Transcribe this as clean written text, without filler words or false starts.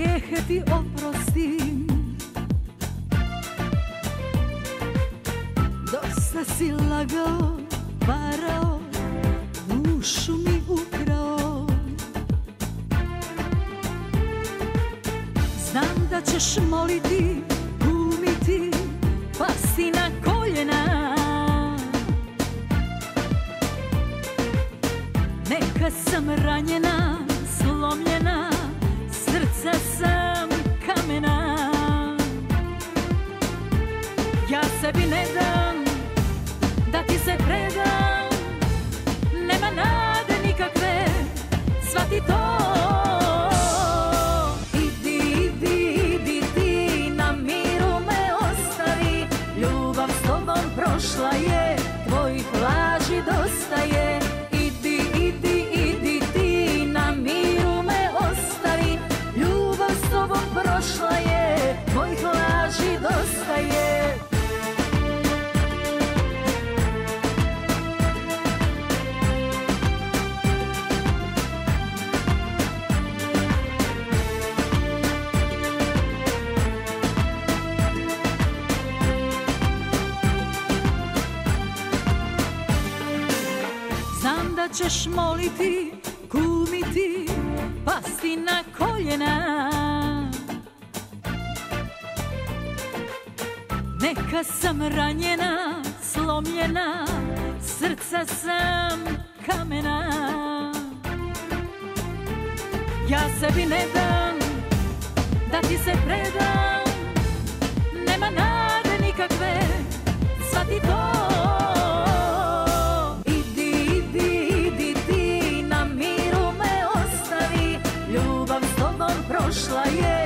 grijehe ti oprostim. Dosta si lagao, varao, dušu mi ukrao. Znam da ćeš moliti, glumiti, pasti na koljena. Neka sam ranjena, slomljena, srca sam kamena. Ja sebi ne dam da ti se predam, nema nade nikakve, shvati to. Idi ti, na miru me ostavi, ljubav s tobom prošla je, tvojih laži dosta je. Idi ti, na miru me ostavi, ljubav s tobom prošla je, tvojih laži dosta je. Znam da ćeš moliti, glumiti, pasti na koljena. Neka sam ranjena, slomljena, srca sam kamena. Ja sebi ne dam da ti se predam, nema nade nikakve, shvati to. Prošla je